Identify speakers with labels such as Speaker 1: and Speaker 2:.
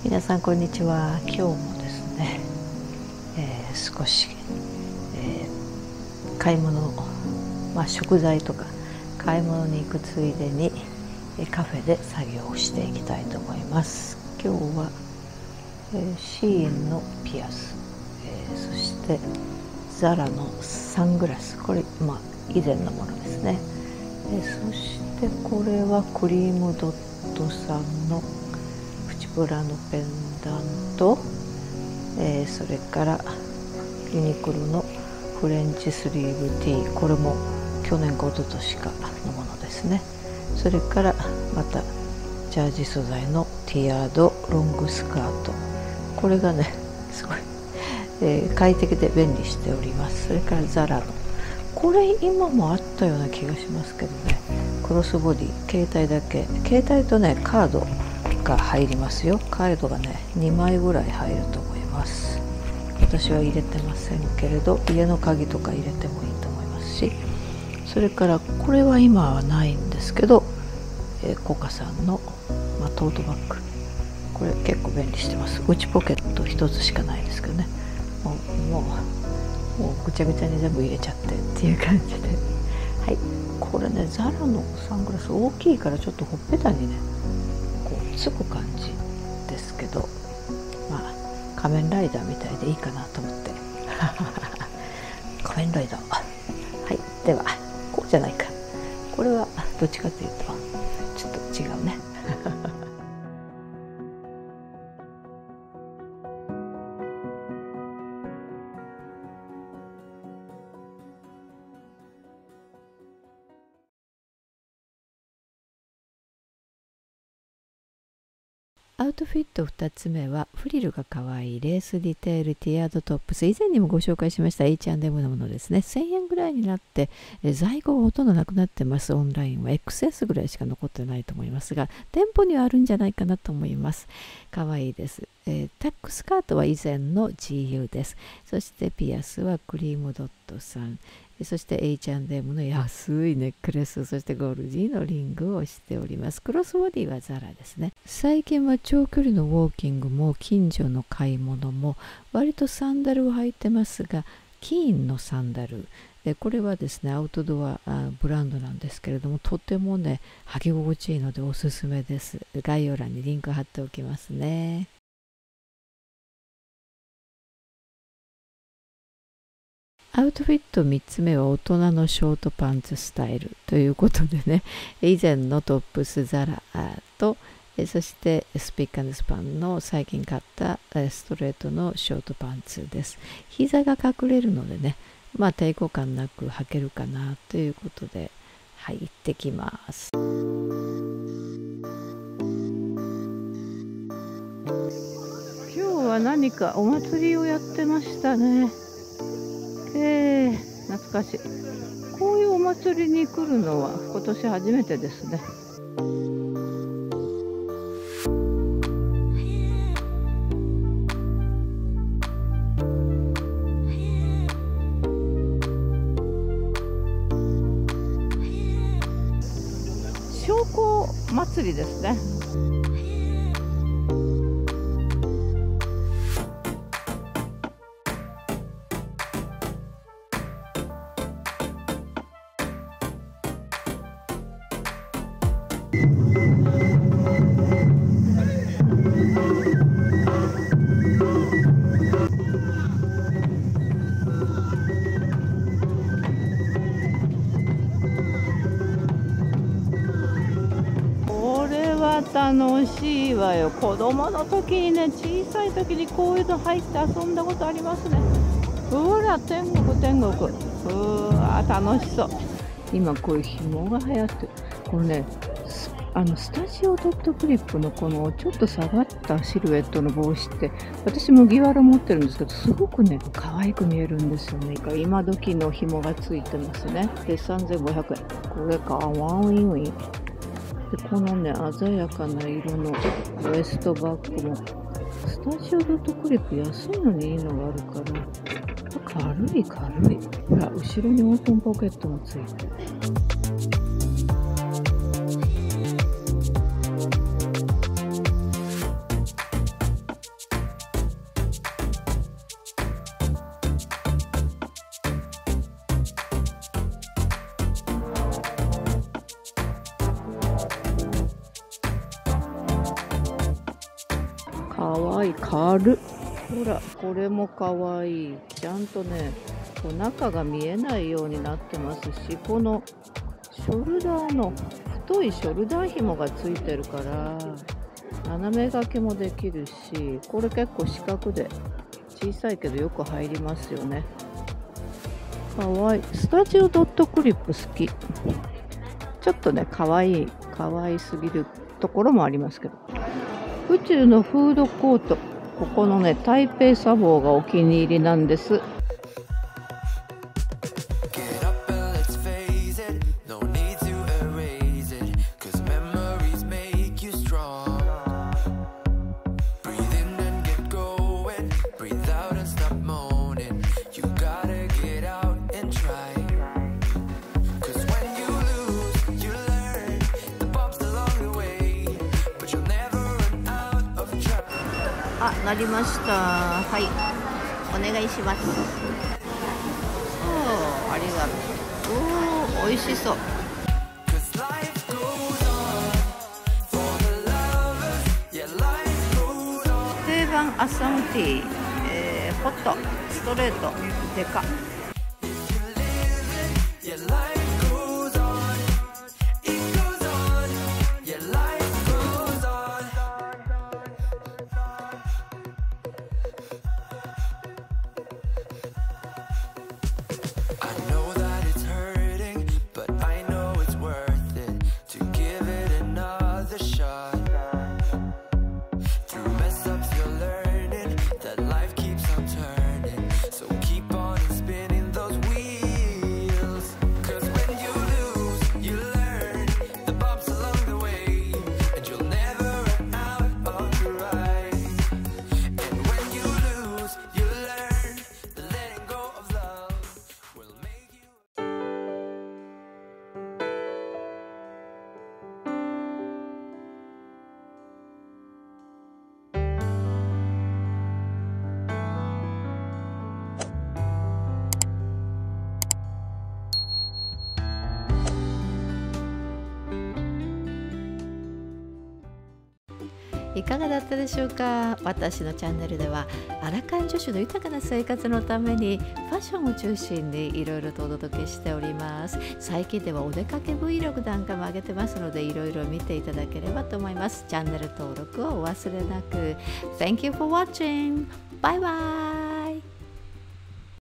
Speaker 1: 皆さんこんにちは。今日もですね、少し、買い物、食材とか買い物に行くついでにカフェで作業をしていきたいと思います。今日は、シーインのピアス、そしてザラのサングラス、これ以前のものですね。そしてこれはクリームドットさんのプチブラのペンダント、それからユニクロのフレンチスリーブティー、これも去年か一昨年かのものですね。それからまたジャージ素材のティアードロングスカート、これがねすごい、快適で便利しております。それからザラのこれ今もあったような気がしますけどね、クロスボディ、携帯だけ、携帯とねカードが入りますよ。カードがね2枚ぐらい入ると思います。私は入れてませんけれど、家の鍵とか入れてもいいと思いますし、それからこれは今はないんですけど、コカさんの、トートバッグ、これ結構便利してます。内ポケット1つしかないですけどね、もうぐちゃぐちゃに全部入れちゃってっていう感じで、はい、これねザラのサングラス大きいからちょっとほっぺたにねこうつく感じですけど、仮面ライダーみたいでいいかなと思って仮面ライダー、はい、ではこうじゃないか、これはどっちかというとちょっと違うねアウトフィット2つ目はフリルがかわいいレースディテールティアードトップス、以前にもご紹介しました H&M のものですね。1000円ぐらいになって在庫がほとんどなくなってます。オンラインは XS ぐらいしか残ってないと思いますが、店舗にはあるんじゃないかなと思います。かわいいです。タックスカートは以前の GU です。そしてピアスはクリームドットさん、そして H&M の安いネックレス、そしてゴールディのリングをしております。クロスボディはザラですね。最近は長距離のウォーキングも近所の買い物も割とサンダルを履いてますが、キーンのサンダル、これはですねアウトドアブランドなんですけれども、とてもね履き心地いいのでおすすめです。概要欄にリンク貼っておきますね。アウトフィット3つ目は大人のショートパンツスタイルということでね、以前のトップスザラと、そしてスピック&スパンの最近買ったストレートのショートパンツです。膝が隠れるのでね、抵抗感なく履けるかなということで、はい、行ってきます。今日は何かお祭りをやってましたね。懐かしい。こういうお祭りに来るのは今年初めてですね。商工祭りですね。楽しいわよ。子供の時にね、小さい時にこういうの入って遊んだことありますね。ほら天国天国、うわ楽しそう。今こういう紐が流行ってる。これねスタジオドットクリップのこのちょっと下がったシルエットの帽子って、私麦わら持ってるんですけど、すごくね可愛く見えるんですよね。今時の紐がついてますね。で3500円、これかワンウィンウィンで、このね鮮やかな色のウエストバッグもスタジオドットクリップ安いのにいいのがあるから、軽い。ほら後ろにオープンポケットもついてる。 わいい、軽っ。ほら、これもかわいい。ちゃんとね、こう中が見えないようになってますし、このショルダーの太いショルダー紐がついてるから斜め掛けもできるし、これ結構四角で小さいけどよく入りますよね。かわいい。スタジオドットクリップ好き。ちょっとね、かわいすぎるところもありますけど。宇宙のフードコート、ここのね、台北茶房がお気に入りなんです。あ、なりました。はい、お願いします。おー、ありがとう。おー、美味しそう。定番アッサムティー、ホットストレートでか。いかがだったでしょうか。私のチャンネルではアラカン女子の豊かな生活のためにファッションを中心にいろいろとお届けしております。最近ではお出かけ Vlog なんかも上げてますので、いろいろ見ていただければと思います。チャンネル登録をお忘れなく。 Thank you for watching. Bye bye.